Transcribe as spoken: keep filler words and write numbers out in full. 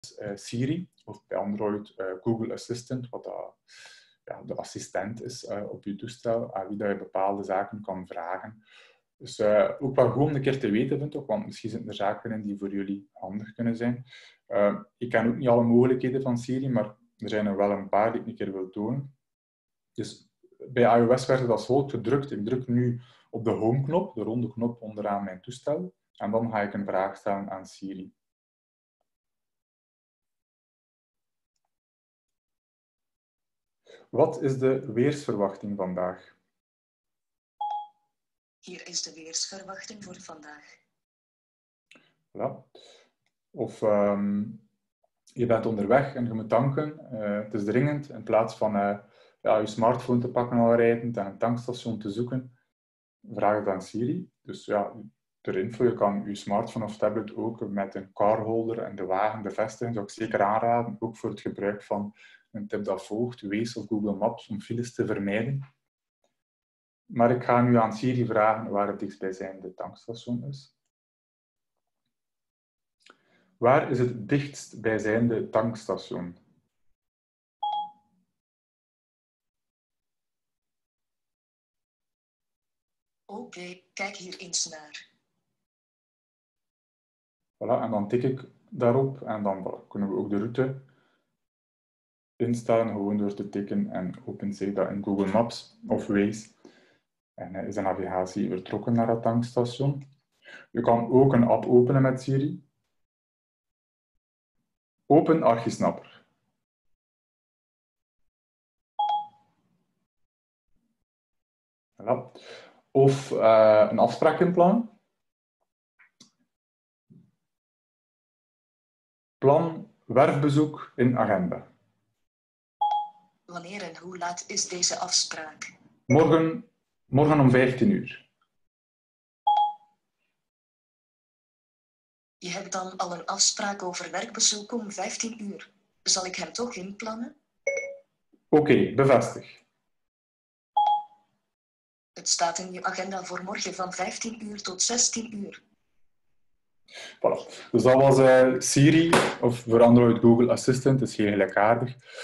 uh, Siri, of bij Android uh, Google Assistant, wat dat, ja, de assistent is uh, op je toestel, aan wie dat je bepaalde zaken kan vragen. Dus uh, ook wel goed om een keer te weten, vind ik, want misschien zitten er zaken in die voor jullie handig kunnen zijn. Uh, ik ken ook niet alle mogelijkheden van Siri, maar er zijn er wel een paar die ik een keer wil tonen. Dus bij iOS werd het als volgt gedrukt. Ik druk nu op de home-knop, de ronde knop onderaan mijn toestel, en dan ga ik een vraag stellen aan Siri. Wat is de weersverwachting vandaag? Hier is de weersverwachting voor vandaag. Voilà. Of um, je bent onderweg en je moet tanken. Uh, het is dringend. In plaats van uh, ja, je smartphone te pakken al rijdend en een tankstation te zoeken, vraag het aan Siri. Dus ja, ter info, je kan je smartphone of tablet ook met een carholder en de wagen bevestigen. Dat zou ik zeker aanraden, ook voor het gebruik van een tip dat volgt, Waze of Google Maps, om files te vermijden. Maar ik ga nu aan Siri vragen waar het dichtstbijzijnde tankstation is. Waar is het dichtstbijzijnde tankstation? Oké, okay, kijk hier eens naar. Voilà, en dan tik ik daarop en dan voilà, kunnen we ook de route instellen, gewoon door te tikken en opent zich dat in Google Maps of Waze. En is de navigatie vertrokken naar het tankstation. Je kan ook een app openen met Siri. Open Archisnapper. Voilà. Of uh, een afspraak inplannen. Plan werfbezoek in agenda. Wanneer en hoe laat is deze afspraak? Morgen, morgen om vijftien uur. Je hebt dan al een afspraak over werkbezoek om vijftien uur. Zal ik hem toch inplannen? Oké, okay, bevestig. Het staat in je agenda voor morgen van vijftien uur tot zestien uur. Voilà. Dus dat was uh, Siri, of voor Android Google Assistant, dat is heel gelijkaardig.